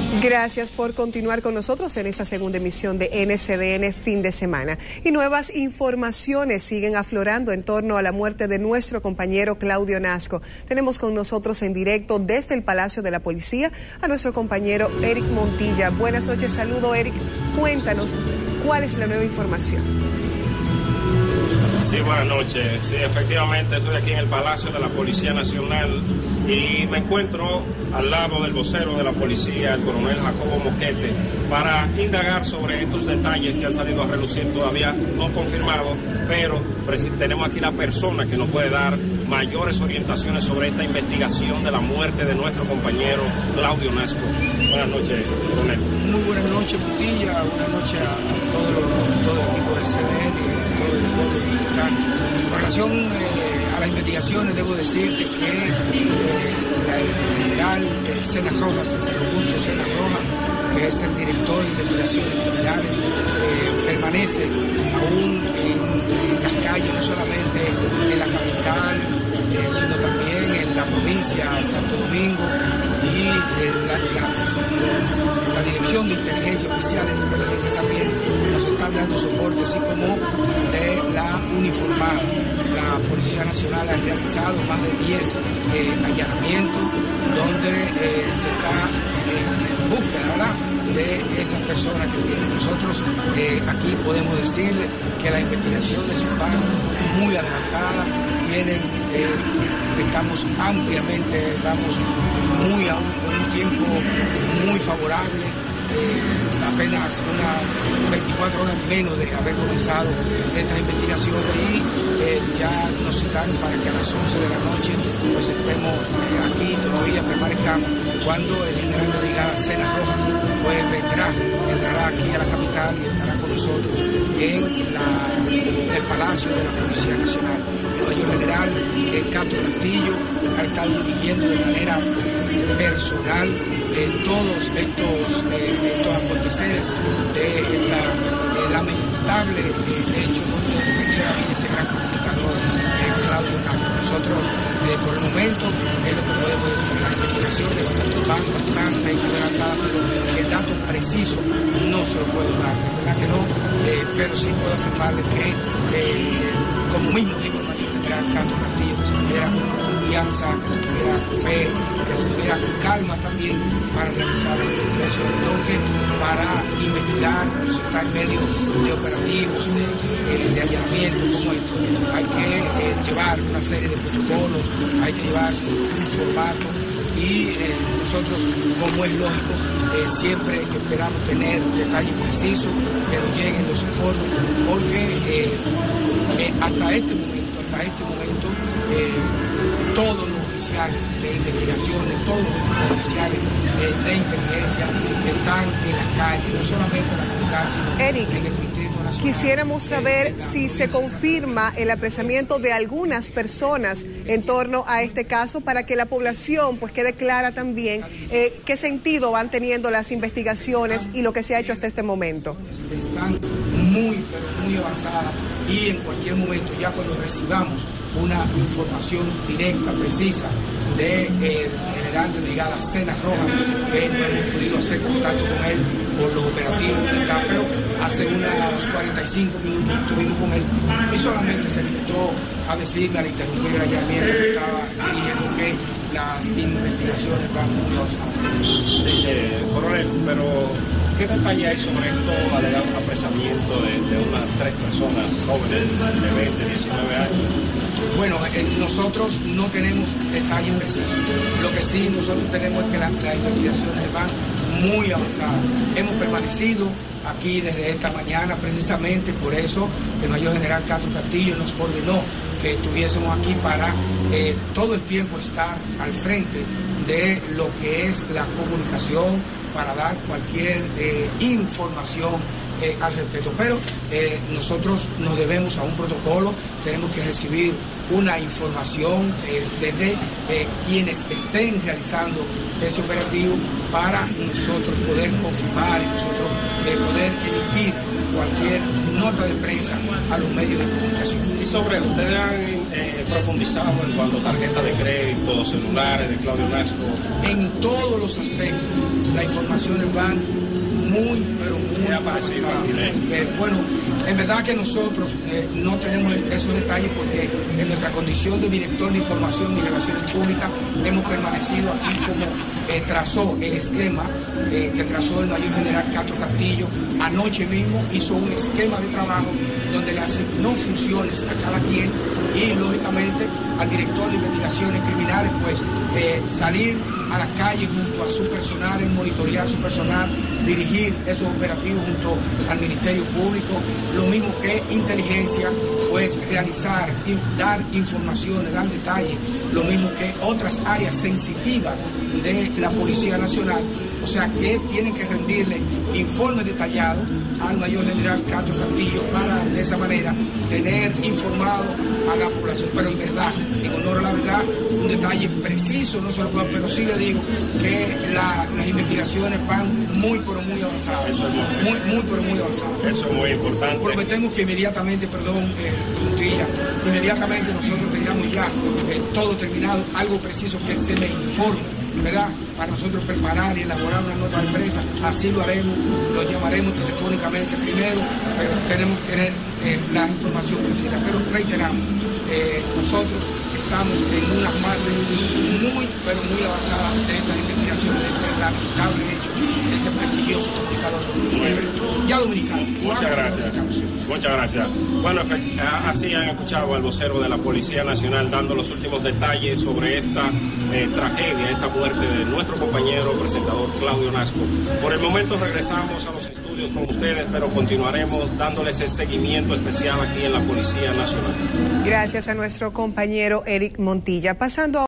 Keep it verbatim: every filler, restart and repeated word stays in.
Gracias por continuar con nosotros en esta segunda emisión de N C D N Fin de Semana. Y nuevas informaciones siguen aflorando en torno a la muerte de nuestro compañero Claudio Nasco. Tenemos con nosotros en directo desde el Palacio de la Policía a nuestro compañero Eric Montilla. Buenas noches, saludo Eric. Cuéntanos, ¿cuál es la nueva información? Sí, buenas noches. Sí, efectivamente estoy aquí en el Palacio de la Policía Nacional y me encuentro al lado del vocero de la policía, el coronel Jacobo Moquete, para indagar sobre estos detalles que han salido a relucir todavía no confirmados, pero tenemos aquí la persona que nos puede dar mayores orientaciones sobre esta investigación de la muerte de nuestro compañero Claudio Nasco. Buenas noches, coronel. Muy buenas noches, Montilla. Buenas noches a todo, lo, todo el equipo de C D N y a todo el pueblo dominicano. Con relación eh, a las investigaciones, debo decirte que eh, el general eh, Cenas Rojas, César Augusto Cenas Rojas, que es el director de investigaciones criminales, eh, permanece aún en, en las calles, no solamente en la capital, eh, sino también en la provincia de Santo Domingo y en la, las, la Dirección de Inteligencia, oficiales de inteligencia también nos están dando soporte, así como de la uniformada. La Policía Nacional ha realizado más de diez eh, allanamientos donde eh, se está en búsqueda, ¿verdad?, de esas personas que tienen. Nosotros eh, aquí podemos decirle que las investigaciones van muy adelantadas, tienen, eh, estamos ampliamente, vamos muy a un, a un tiempo muy favorable. Eh, apenas unas veinticuatro horas menos de haber comenzado estas investigaciones y eh, ya nos citaron para que a las once de la noche pues estemos eh, aquí, todavía permanezcamos, cuando el general de brigada Cenas Rojas pues vendrá, entrará aquí a la capital y estará con nosotros en, la, en el Palacio de la Policía Nacional. El mayor general eh, Cato Castillo ha estado dirigiendo de manera personal eh, todos estos, eh, estos aconteceres de esta eh, lamentable eh, hecho donde perdió la vida ese gran comunicador eh, Claudio Nasco. Nosotros eh, por el momento es lo que podemos decir, las investigaciones van bastante adelantadas, pero el dato preciso no se lo puedo dar, de verdad que no, eh, pero sí puedo afirmarle que eh, como mismo dijo el mayor general Cato Castillo, que se tuviera confianza, que se tuviera fe, que se tuviera calma también para realizar la investigación, toque para investigar, cuando se está en medio de operativos, de, eh, de allanamiento como esto. Hay que eh, llevar una serie de protocolos, hay que llevar un formato y eh, nosotros, como es lógico, eh, siempre esperamos tener detalles precisos, que nos lleguen los informes, porque eh, eh, hasta este momento, hasta este momento, eh, todos los oficiales de investigaciones, todos los oficiales eh, de inteligencia están en la calle, no solamente en la capital, sino Eric, en el Distrito Nacional. Quisiéramos saber si se confirma el apresamiento de algunas personas en torno a este caso para que la población pues quede clara también eh, qué sentido van teniendo las investigaciones y lo que se ha hecho hasta este momento. Están muy, pero muy avanzadas y en cualquier momento, ya cuando recibamos una información directa, precisa, del de, general de brigada Cenas Rojas, que no hemos podido hacer contacto con él por los operativos donde está, pero hace unos cuarenta y cinco minutos estuvimos con él y solamente se limitó a decirme al interrumpir el allanamiento que estaba dirigiendo que las investigaciones van muy avanzadas. Sí, eh, coronel, pero ¿qué detalle hay sobre esto alegado apresamiento de, de unas tres personas jóvenes de veinte, diecinueve años? Bueno, eh, nosotros no tenemos detalles precisos. Lo que sí nosotros tenemos es que la, las investigaciones van muy avanzadas. Hemos permanecido aquí desde esta mañana, precisamente por eso el mayor general Cato Castillo nos ordenó que estuviésemos aquí para eh, todo el tiempo estar al frente de lo que es la comunicación, para dar cualquier eh, información eh, al respeto. Pero eh, nosotros nos debemos a un protocolo, tenemos que recibir una información eh, desde eh, quienes estén realizando ese operativo para nosotros poder confirmar y nosotros eh, poder emitir cualquier nota de prensa a los medios de comunicación. Y sobre, ustedes han eh, profundizado en cuanto a tarjetas de crédito, celulares de Claudio Nasco. En todos los aspectos, las informaciones van muy, pero muy avanzadas. Eh, bueno, en verdad que nosotros eh, no tenemos esos detalles porque en nuestra condición de director de información y relaciones públicas hemos permanecido aquí como eh, trazó el esquema eh, que trazó el mayor general Castro Castillo. Anoche mismo hizo un esquema de trabajo donde le asignó funciones a cada quien y lógicamente al director de investigaciones criminales pues eh, salir a la calle junto a su personal, monitorear su personal, dirigir esos operativos junto al Ministerio Público, lo mismo que inteligencia, pues realizar y dar informaciones, dar detalles, lo mismo que otras áreas sensitivas de la Policía Nacional, o sea que tienen que rendirle informes detallados al mayor general Castro Castillo para de esa manera tener informado a la población. Pero en verdad, en honor a la verdad, un detalle preciso no se lo puedo, pero sí le digo que la, las investigaciones van muy pero muy avanzadas. Eso es muy, muy, muy pero muy avanzadas. Eso es muy importante. Prometemos que inmediatamente, perdón, eh, Montilla, inmediatamente nosotros tengamos ya eh, todo terminado, algo preciso que se me informe, ¿verdad? Para nosotros preparar y elaborar una nota de prensa, así lo haremos, lo llamaremos telefónicamente primero, pero tenemos que tener eh, la información precisa. Pero reiteramos, eh, nosotros estamos en una fase muy, pero muy avanzada de estas investigaciones, de este lamentable hecho de ese prestigioso comunicador dominicano. Ya dominicano. Muchas gracias. Muchas gracias. Bueno, así han escuchado al vocero de la Policía Nacional dando los últimos detalles sobre esta eh, tragedia, esta muerte de nuestro compañero presentador Claudio Nasco. Por el momento regresamos a los estudios con ustedes, pero continuaremos dándoles el seguimiento especial aquí en la Policía Nacional. Gracias a nuestro compañero Eric Montilla. Pasando a